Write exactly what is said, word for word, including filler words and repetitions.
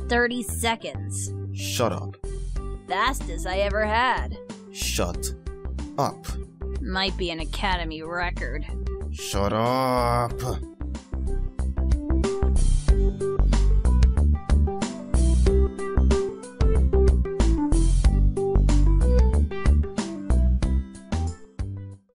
thirty seconds. Shut up. Fastest I ever had. Shut up. Might be an Academy record. Shut up.